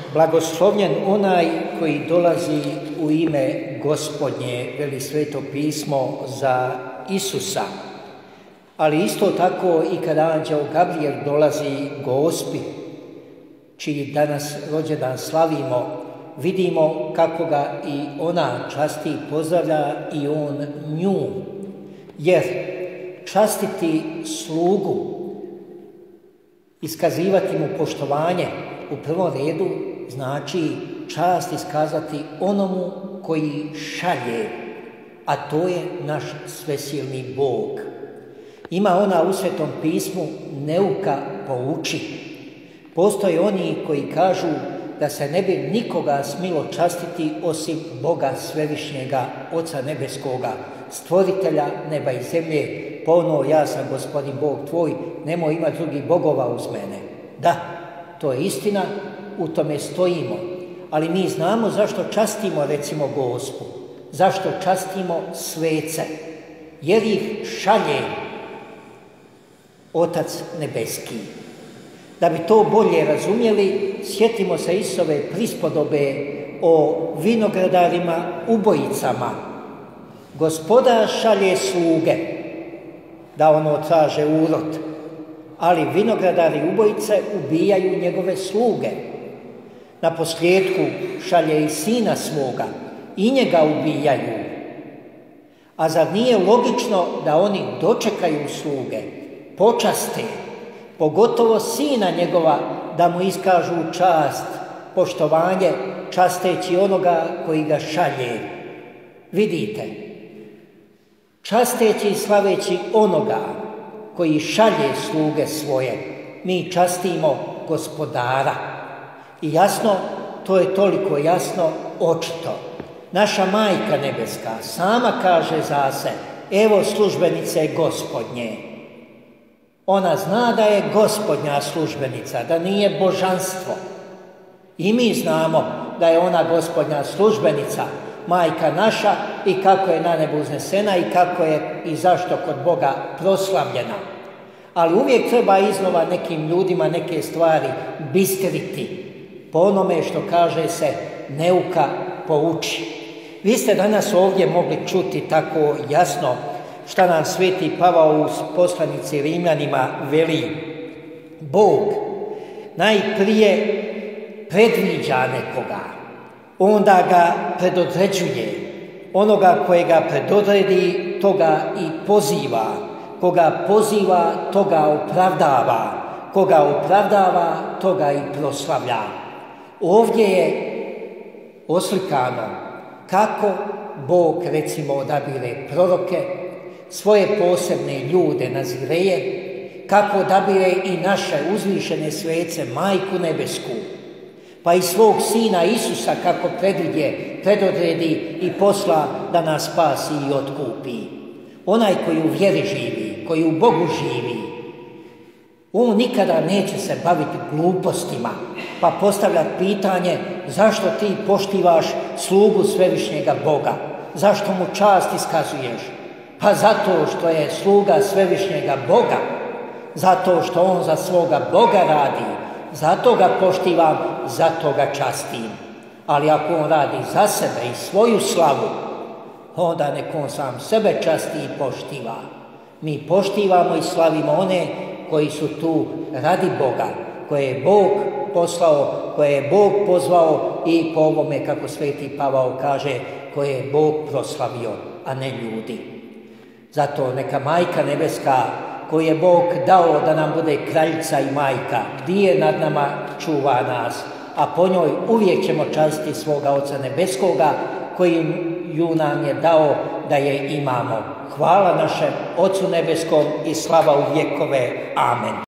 Blagoslovljen onaj koji dolazi u ime Gospodnje, veli Sveto pismo za Isusa. Ali isto tako i kada anđeo Gabrijel dolazi Gospi, čiji danas rođendan slavimo, vidimo kako ga i ona časti, pozdravlja i on nju. Jer častiti slugu, iskazivati mu poštovanje, u prvom redu znači čast iskazati onomu koji šalje, a to je naš svesilni Bog. Ima ona u Svetom pismu neuka pouči. Postoje oni koji kažu da se ne bi nikoga smilo častiti osim Boga svevišnjega, Oca nebeskoga, stvoritelja neba i zemlje, pa ono ja sam Gospodin Bog tvoj, nemoj imati drugih bogova uz mene. Da, to je istina, u tome stojimo, ali mi znamo zašto častimo recimo Gospu, zašto častimo svece, jer ih šalje Otac nebeski. Da bi to bolje razumjeli, sjetimo se Isusove prispodobe o vinogradarima ubojicama. Gospodar šalje sluge da ono traže urod, ali vinogradari ubojice ubijaju njegove sluge. Na posljedku šalje i sina svoga i njega ubijaju. A zar nije logično da oni dočekaju sluge, počaste, pogotovo sina njegova, da mu iskažu čast, poštovanje, časteći onoga koji ga šalje? Vidite, časteći i slaveći onoga koji šalje sluge svoje, mi častimo Gospodara. I jasno, to je toliko jasno, očito. Naša Majka nebeska sama kaže za se, evo službenice Gospodnje. Ona zna da je Gospodnja službenica, da nije božanstvo. I mi znamo da je ona Gospodnja službenica, Majka naša, i kako je na nebu uznesena i kako je i zašto kod Boga proslavljena. Ali uvijek treba iznova nekim ljudima neke stvari bistriti, po onome što kaže se neuka pouči. Vi ste danas ovdje mogli čuti tako jasno šta nam Sveti Pavao u poslanici Rimljanima veli. Bog najprije predviđa nekoga, onda ga predodređuje. Onoga kojega predodredi, toga i poziva. Koga poziva, toga opravdava. Koga opravdava, toga i proslavlja. Ovdje je oslikano kako Bog recimo odabire proroke, svoje posebne ljude nazireje, kako odabire i naše uzvišene svece, Majku nebesku, pa i svog Sina Isusa kako predodredi i posla da nas spasi i otkupi. Onaj koji u vjeri živi, koji u Bogu živi, on nikada neće se baviti glupostima, pa postavljati pitanje zašto ti poštivaš slugu svevišnjega Boga, zašto mu čast iskazuješ? Pa zato što je sluga svevišnjega Boga, zato što on za svoga Boga radi, zato ga poštivam, zato ga častim. Ali ako on radi za sebe i svoju slavu, onda nek on sam sebe časti i poštiva. Mi poštivamo i slavimo one koji su tu radi Boga, koje je Bog poslao, koje je Bog pozvao i po ovome, kako Sveti Pavao kaže, koje je Bog proslavio, a ne ljudi. Zato neka Majka nebeska, koju je Bog dao da nam bude kraljica i majka, bdije nad nama, čuva nas, a po njoj uvijek ćemo častiti svoga Oca nebeskoga, koji ju nam je dao da je imamo. Hvala našem Ocu nebeskom i slava u vjekove. Amen.